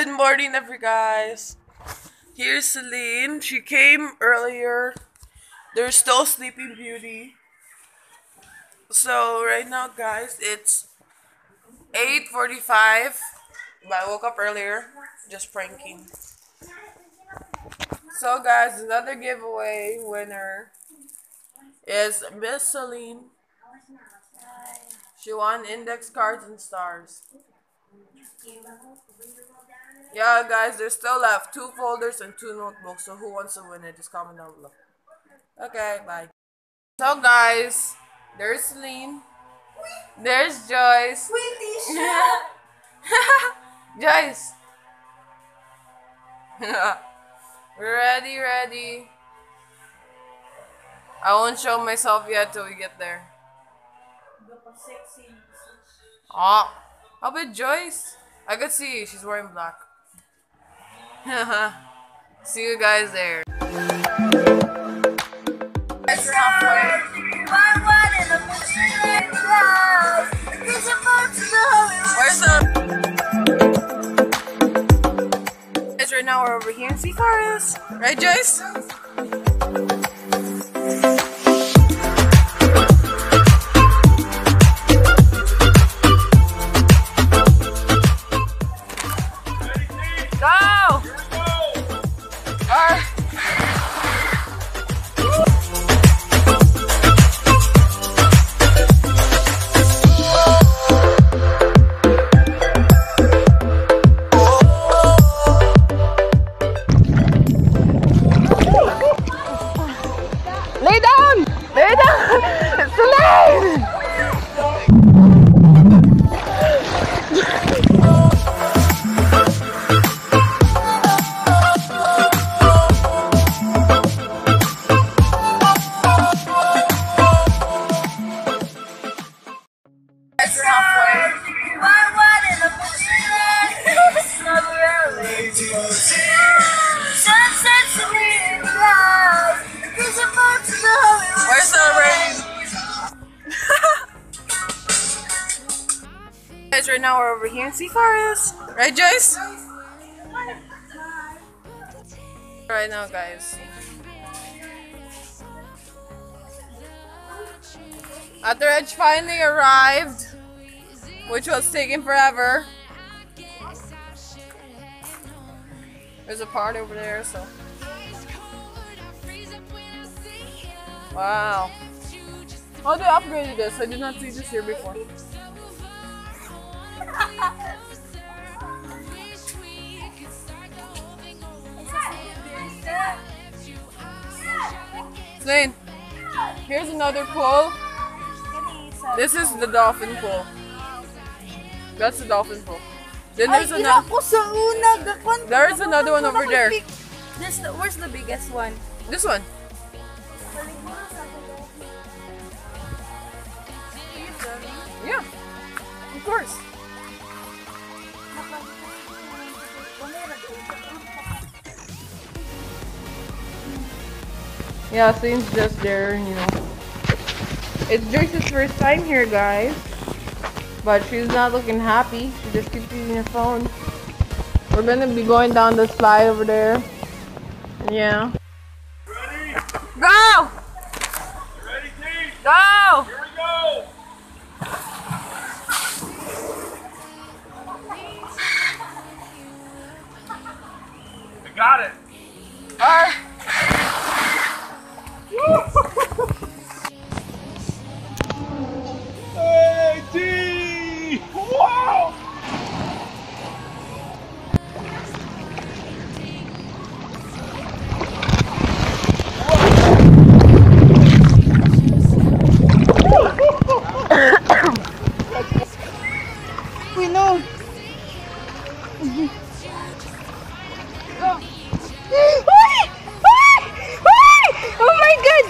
Good morning, every guys. Here's Celine. She came earlier. There's still Sleeping Beauty. So right now, guys, it's 8:45. But I woke up earlier, just pranking. So, guys, another giveaway winner is Miss Celine. She won index cards and stars. Yeah, guys, there's still left 2 folders and 2 notebooks. So who wants to win it? Just comment down below. Okay, bye. So, guys, there's Celine. There's Joyce. Joyce. Ready. I won't show myself yet till we get there. Oh, how about Joyce? I could see she's wearing black. See you guys there. Guys, we're halfway. Where's the? Guys, right now we're over here in Sea Forest. Right, Joyce? Where's the rain? Guys, right now we're over here in Sea Forest. Right, Joyce? Right now, guys. After Edge finally arrived, which was taking forever. There's a part over there, so. Wow. How do I upgrade this? I did not see this here before. Zane, here's another pool. This is the dolphin pool. That's the dolphin pool. Then there's another. There's another one over there. Where's the biggest one? This one. Yeah, of course. Yeah, Sane's just there, you know. It's Joyce's first time here, guys. But she's not looking happy. She just keeps using her phone. We're gonna be going down the slide over there. Yeah. Ready? Go! Ready, team? Go! Here we go! I got it! Hey, team! Wow! We know. Oh my god!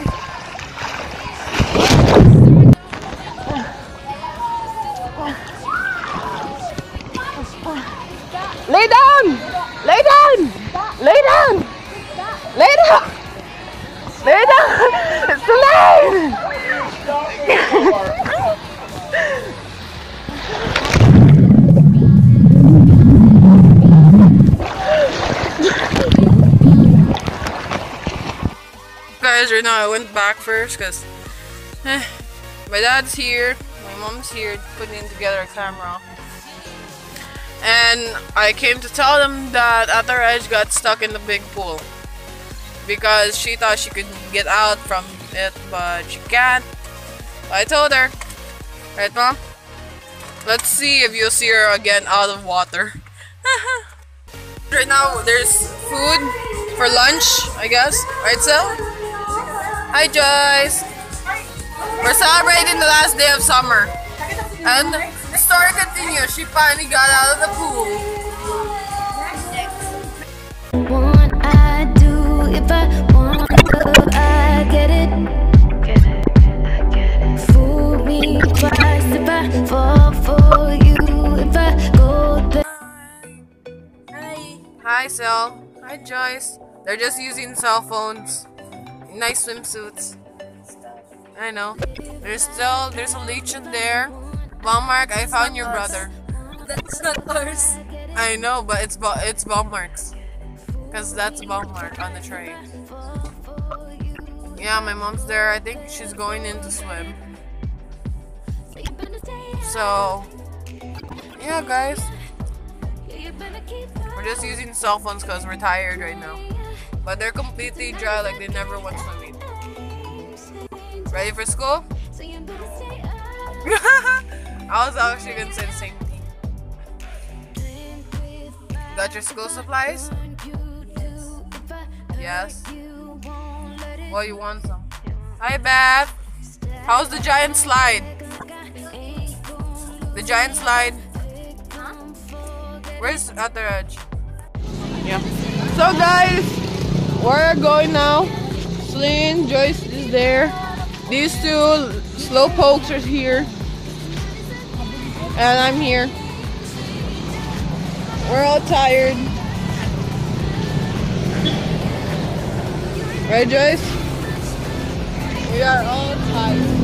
Lay down! Lay down! Lay down! Lay down! Lay down! It's alive! guys, right now I went back first because my dad's here, my mom's here putting together a camera. And I came to tell them that Ate Reg got stuck in the big pool because she thought she could get out from it, but she can't. I told her, right, Mom? Let's see if you'll see her again out of water. Right now, there's food for lunch, I guess. Right, Sil? Hi, Joyce. We're celebrating the last day of summer. And the story continues. She finally got out of the pool. What I do if I want to, I get it. I get it. Fool me twice if I fall for you. If I go there. Hi, Sil. Hi, Joyce. They're just using cell phones. Nice swimsuits. I know. There's a leech in there. Ballmark, I found your brother. That's not ours. I know, but it's Ballmark's. Because that's Ballmark on the train. Yeah, my mom's there. I think she's going in to swim. So, yeah, guys. We're just using cell phones because we're tired right now. But they're completely dry, like they never went swimming. Ready for school? I was actually gonna say the same thing. Got your school supplies? Yes. Well, you want some. Hi, Beth. How's the giant slide? The giant slide. Where's Ate Reg? Yeah. So guys, we're going now. Celine, Joyce is there. These two slow pokes are here. And I'm here. We're all tired. Right, Joyce? We are all tired.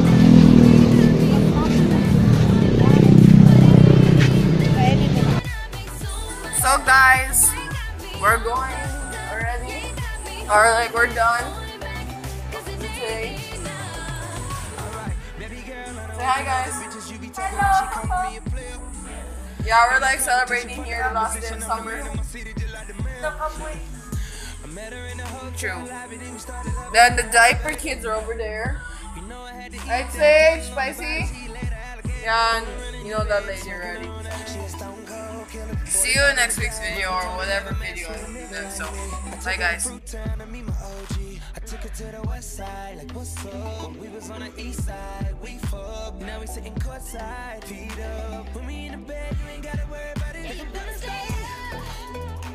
So guys, we're going already. Or like we're done. Okay. Say hi, guys. Yeah, we're like celebrating here the last day of summer. True. Then the diaper kids are over there. Right, Sage? Spicy? Yeah, and you know that lady already. See you in next week's video or whatever video. So, bye guys. I took it to the west side, like what's up? We was on the east side, we fucked. Now we sitting courtside, feet up. Put me in the bed, you ain't gotta worry about it.